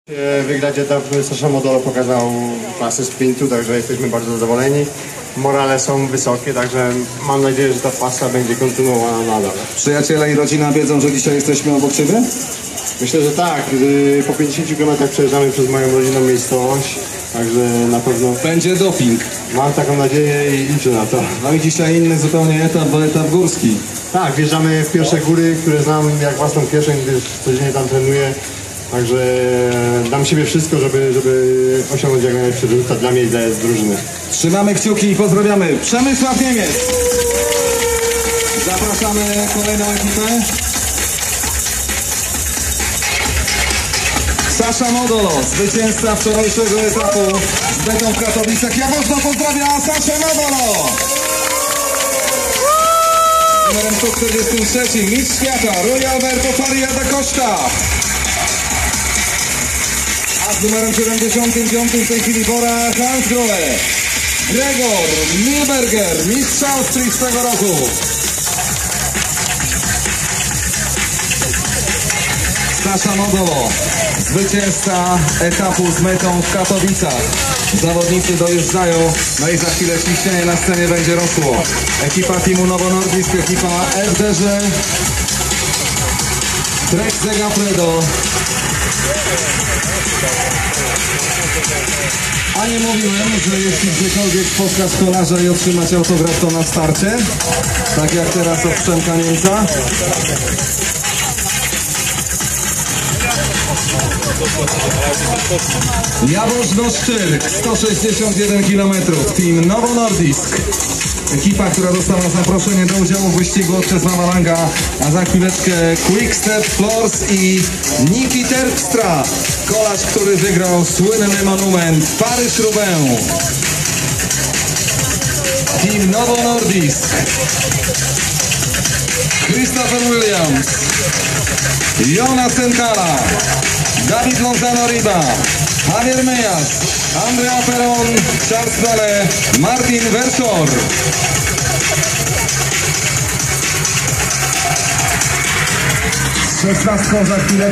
Wygrać etap Sasza Modolo pokazał klasę sprintu, także jesteśmy bardzo zadowoleni. Morale są wysokie, także mam nadzieję, że ta pasa będzie kontynuowana nadal. Przyjaciele i rodzina wiedzą, że dzisiaj jesteśmy obok Ciebie? Myślę, że tak. Po 50 km przejeżdżamy przez moją rodzinną miejscowość, także na pewno Będzie doping. mam taką nadzieję i liczę na to. No i dzisiaj inny zupełnie etap, bo etap górski. Tak, wjeżdżamy w pierwsze góry, które znam jak własną kieszeń, gdyż codziennie tam trenuję. Także dam siebie wszystko, żeby osiągnąć jak najlepszy rezultat dla mnie i dla drużyny. Trzymamy kciuki i pozdrawiamy. Przemysław Niemiec. Zapraszamy kolejną ekipę. Sasza Modolo, zwycięzca wczorajszego etapu z Betą w Katowicach. Jaworzno pozdrawia Saszę Modolo. Numerem 143 mistrz świata Rui Alberto Faria da Costa. A z numerem 75 w tej chwili Bora Hansgrohe. Gregor Milberger, mistrz Austrii z tego roku. Sasza Modolo, zwycięzca etapu z metą w Katowicach. Zawodnicy dojeżdżają, no i za chwilę ciśnienie na scenie będzie rosło. Ekipa teamu Novo Nordisk, ekipa FDŻ, Trek Segafredo. A nie mówiłem, że jeśli gdziekolwiek spotkasz kolarza i otrzymać autograf, to na starcie. Tak jak teraz od Przemka Niemca. Jaworzno Szczyrk, 161 km, team Novo Nordisk. Ekipa, która dostała zaproszenie do udziału w wyścigu od Czesława Malanga, a za chwileczkę Quickstep Floors i Niki Terpstra, kolarz, który wygrał słynny monument Paryż-Roubaix. Team Novo Nordisk. Christopher Williams, Jonas Senkala, David Lozano Riba, Javier Mejas, Andrea Peron, Charles Dale, Martin Verschoor. 16 za chwilę.